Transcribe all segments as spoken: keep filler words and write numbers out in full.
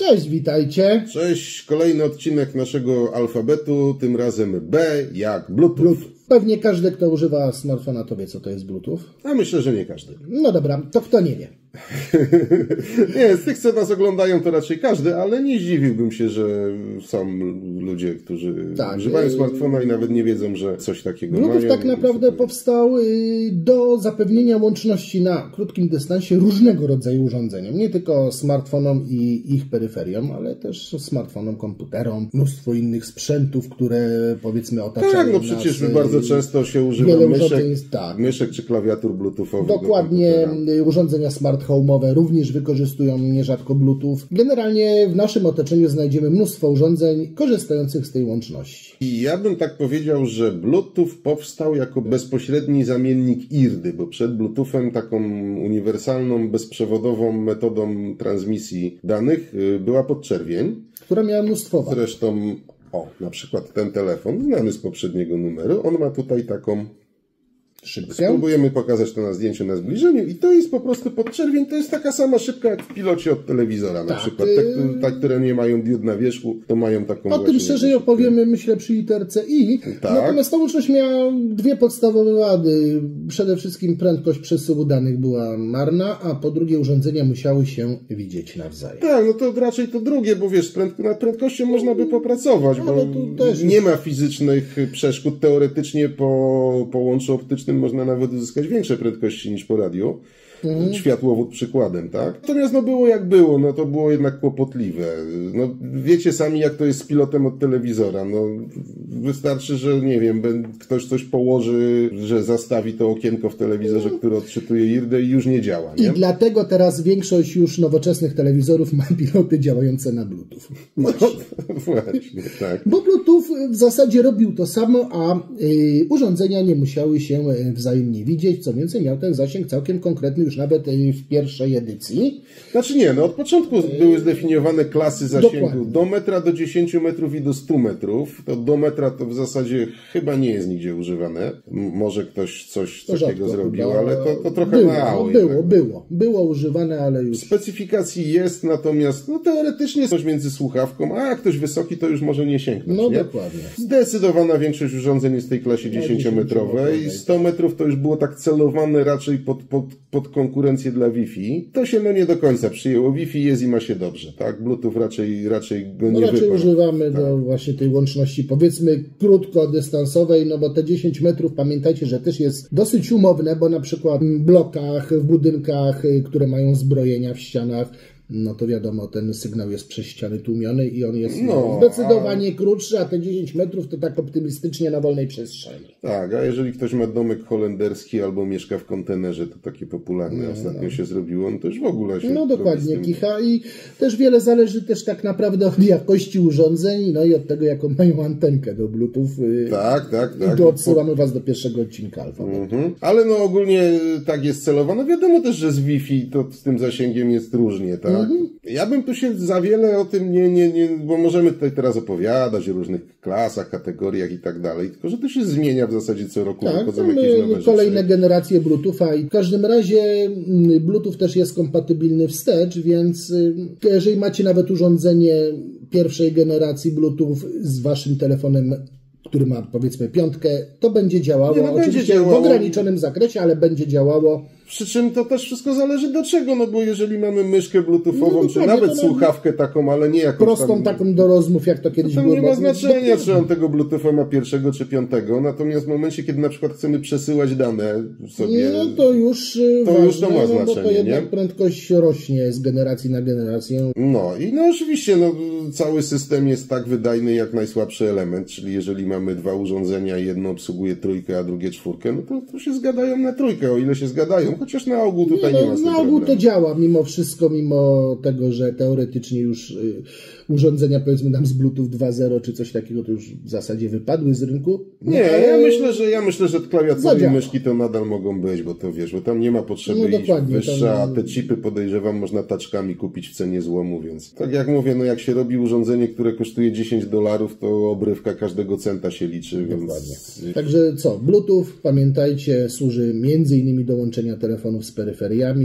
Cześć, witajcie. Cześć, kolejny odcinek naszego alfabetu, tym razem B jak Bluetooth. Bluetooth. Pewnie każdy, kto używa smartfona, to wie, co to jest Bluetooth. A myślę, że nie każdy. No dobra, to kto nie wie? Nie, z tych, co nas oglądają, to raczej każdy, ale nie zdziwiłbym się, że są ludzie, którzy tak, używają smartfona i nawet nie wiedzą, że coś takiego Bluetooth mają. tak naprawdę powstał do zapewnienia łączności na krótkim dystansie różnego rodzaju urządzeniom. Nie tylko smartfonom i ich peryferiom, ale też smartfonom, komputerom, mnóstwo innych sprzętów, które powiedzmy otaczają Tak, no przecież nas. bardzo często się używa myszek, tak. myszek czy klawiatur bluetoothowych. Dokładnie, do urządzenia smart home'owe również wykorzystują nierzadko Bluetooth. Generalnie w naszym otoczeniu znajdziemy mnóstwo urządzeń korzystających z tej łączności. I ja bym tak powiedział, że Bluetooth powstał jako bezpośredni zamiennik I R D Y, bo przed Bluetoothem taką uniwersalną, bezprzewodową metodą transmisji danych była podczerwień, która miała mnóstwo wad. Zresztą, o, na przykład ten telefon, znany z poprzedniego numeru, on ma tutaj taką szybkę. Spróbujemy pokazać to na zdjęciu na zbliżeniu i to jest po prostu podczerwień, to jest taka sama szybka jak w pilocie od telewizora na tak, przykład. Te, te, które nie mają diod na wierzchu, to mają taką O tym szerzej szybkę. Opowiemy, myślę, przy literce I. Tak. Natomiast ta łączność miała dwie podstawowe wady. Przede wszystkim prędkość przesyłu danych była marna, a po drugie urządzenia musiały się widzieć nawzajem. Tak, no to raczej to drugie, bo wiesz, prędko, nad prędkością można by popracować, bo nie ma fizycznych przeszkód. Teoretycznie po, po łączu optycznym można nawet uzyskać większe prędkości niż po radiu. Mhm. Światłowód przykładem, tak? Natomiast no było jak było, no to było jednak kłopotliwe. No wiecie sami, jak to jest z pilotem od telewizora. No wystarczy, że nie wiem, ktoś coś położy, że zastawi to okienko w telewizorze, które odczytuje I R D Y i już nie działa, nie? I dlatego teraz większość już nowoczesnych telewizorów ma piloty działające na Bluetooth. Właśnie. No, właśnie, tak. Bo Bluetooth w zasadzie robił to samo, a y, urządzenia nie musiały się wzajemnie widzieć. Co więcej, miał ten zasięg całkiem konkretny już nawet w pierwszej edycji. Znaczy nie, no od początku były zdefiniowane klasy zasięgu. Dokładnie. Do metra, do dziesięciu metrów i do stu metrów. To do metra to w zasadzie chyba nie jest nigdzie używane. Może ktoś coś to takiego zrobił, chyba, ale to, to trochę było, mało. Było, jednak. było. Było używane, ale już... W specyfikacji jest, natomiast no, teoretycznie coś między słuchawką, a jak ktoś wysoki, to już może nie sięgnąć. No nie? dokładnie. Zdecydowana większość urządzeń jest w tej klasie dziesięciometrowej. sto metrów to już było tak celowane raczej pod, pod, pod konkurencję dla Wi-Fi. To się no nie do końca przyjęło. Wi-Fi jest i ma się dobrze, tak? Bluetooth raczej, raczej go no nie raczej wyparł. używamy tak. do właśnie tej łączności, powiedzmy krótkodystansowej, no bo te dziesięć metrów, pamiętajcie, że też jest dosyć umowne, bo na przykład w blokach, w budynkach, które mają zbrojenia w ścianach, no to wiadomo, ten sygnał jest przez ściany tłumiony i on jest no, zdecydowanie a... krótszy, a te dziesięć metrów to tak optymistycznie na wolnej przestrzeni. Tak, a jeżeli ktoś ma domek holenderski albo mieszka w kontenerze, to takie popularne no, ostatnio no. się zrobiło, no to już w ogóle się No dokładnie, kicha i też wiele zależy też tak naprawdę od jakości urządzeń, no i od tego, jaką mają antenkę do Bluetooth. Tak, tak, tak. I tu odsyłamy Was do pierwszego odcinka alfabetu. Mhm. Ale no ogólnie tak jest celowane. Wiadomo też, że z Wi-Fi to z tym zasięgiem jest różnie, tak? Mhm. Ja bym tu się za wiele o tym nie, nie, nie, bo możemy tutaj teraz opowiadać o różnych klasach, kategoriach i tak dalej, tylko że to się zmienia w zasadzie co roku, tak, wychodzą jakieś nowe kolejne rzeczy. generacje Bluetootha i w każdym razie Bluetooth też jest kompatybilny wstecz, więc jeżeli macie nawet urządzenie pierwszej generacji Bluetooth z Waszym telefonem, który ma powiedzmy piątkę, to będzie działało, nie, no oczywiście będzie działało. w ograniczonym zakresie, ale będzie działało. Przy czym to też wszystko zależy do czego, no bo jeżeli mamy myszkę bluetoothową, no, czy nawet słuchawkę taką, ale nie jakąś prostą tam, taką do rozmów, jak to kiedyś to było. nie ma znaczenia, czy on tego bluetootha ma pierwszego czy piątego, natomiast w momencie, kiedy na przykład chcemy przesyłać dane sobie, no to już to ważne, już to ma znaczenie, no bo to jednak nie? prędkość rośnie z generacji na generację. No i no oczywiście, no cały system jest tak wydajny jak najsłabszy element, czyli jeżeli mamy dwa urządzenia, jedno obsługuje trójkę, a drugie czwórkę, no to, to się zgadają na trójkę, o ile się zgadają, chociaż na ogół tutaj nie, no, nie ma z tym na ogół problemu. to działa mimo wszystko, mimo tego, że teoretycznie już y, urządzenia powiedzmy nam z Bluetooth dwa zero czy coś takiego to już w zasadzie wypadły z rynku. No, nie, ale... ja myślę, że ja myślę, że klawiatury i myszki to nadal mogą być, bo to wiesz, bo tam nie ma potrzeby no, iść wyższa, tam... a te chipy podejrzewam można taczkami kupić w cenie złomu, więc tak jak mówię, no jak się robi urządzenie, które kosztuje dziesięć dolarów, to obrywka każdego centa się liczy, więc... Dokładnie. Także co, Bluetooth, pamiętajcie, służy między innymi do łączenia telefonów z peryferiami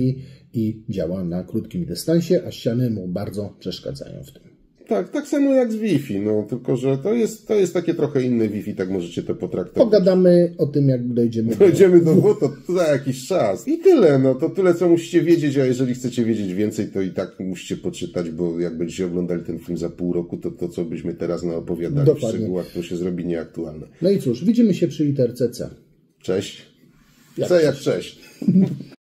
i działa na krótkim dystansie, a ściany mu bardzo przeszkadzają w tym. Tak, tak samo jak z Wi-Fi, no tylko, że to jest, to jest takie trochę inne Wi-Fi, tak możecie to potraktować. Pogadamy o tym, jak dojdziemy do... Dojdziemy do W, to, to za jakiś czas. I tyle, no to tyle, co musicie wiedzieć, a jeżeli chcecie wiedzieć więcej, to i tak musicie poczytać, bo jak będziecie oglądali ten film za pół roku, to to, co byśmy teraz naopowiadali Dokładnie. w szczegółach, to się zrobi nieaktualne. No i cóż, widzimy się przy literce C. Cześć. C jak cześć.